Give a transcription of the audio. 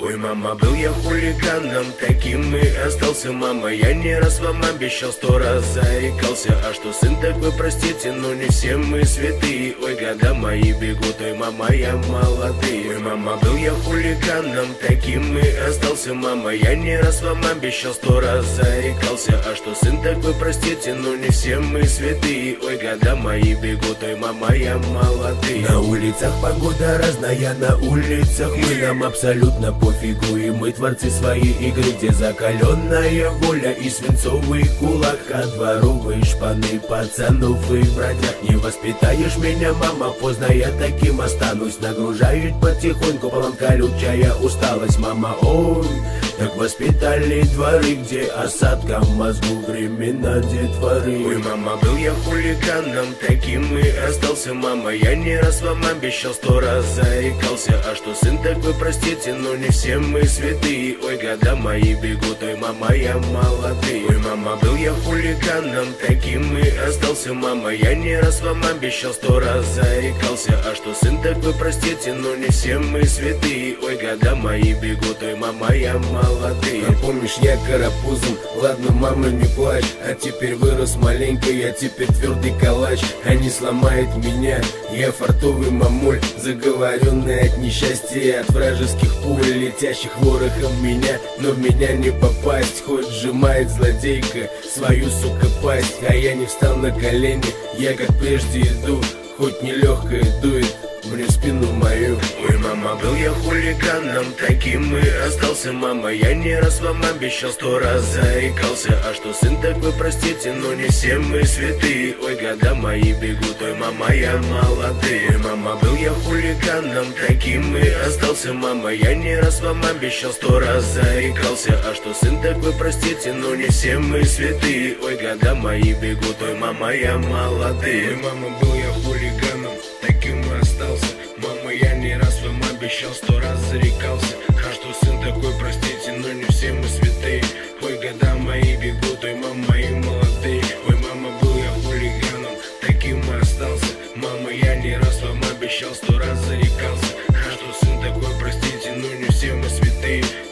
Ой, мама, был я хулиганом, таким и остался, мама. Я не раз вам обещал, 100 раз зарекался. А что сын такой, простите, но не все мы святые. Ой, года мои бегут, ой, мама, я молодый. Ой, мама, был я хулиганом, таким и остался, мама. Я не раз вам обещал, 100 раз зарекался. А что сын такой, простите, но не все мы святые. Ой, года мои бегут, ой, мама, я молодый. На улицах погода разная, на улицах мы, нам абсолютно пофигу. И мы творцы своей игры, где закаленная воля и свинцовый кулак. А дворовые шпаны пацанов и бродяг. Не воспитаешь меня, мама, поздно я таким останусь. Нагружают потихоньку, полон колючая усталость, мама, ой. Так воспитали дворы, где осадком мозгу времена детворы. Ой, мама, был я хулиганом, таким и остался, мама. Я не раз вам обещал, 100 раз зарекался. А что сын такой, простите, но не все мы святые. Ой, года мои бегут, ой, мама, я молодый. Ой, мама, был я хулиганом, таким и остался, мама. Я не раз вам обещал, 100 раз зарекался. А что сын такой, простите, но не все мы святые. Ой, года мои бегут, ой, мама, я молодый. А помнишь, я карапузом, ладно, мама, не плачь. А теперь вырос маленько, я теперь твердый калач. А не сломает меня, я фартовый мамуль, заговоренный от несчастья и от вражеских пуль, летящих ворохом меня. Но в меня не попасть, хоть сжимает злодейка свою, сука, пасть. А я не встал на колени, я как прежде иду, хоть нелегкая дует мне в спину мою. Ой, мама, был я хулиганом, таким и остался, мама. Я не раз вам обещал, 100 раз зарекался. А что сын такой, простите, но не все мы святые. Ой, года мои бегут, ой, мама, я молодый. Ой, мама, был я хулиганом, таким и остался, мама. Я не раз вам обещал, 100 раз зарекался. А что сын такой, простите, но не все мы святые. Ой, года мои бегут, ой, мама, я молодый. Ой, мама, был я хулиганом, таким и остался. Мама, я не раз вам обещал, 100 раз зарекался. А что сын такой, простите, но не все мы святые. Ой, года мои бегут, ой, мама, мои молодые. Ой, мама, был я хулиганом, таким и остался. Мама, я не раз вам обещал, 100 раз зарекался. А что сын такой, простите, но не все мы святые.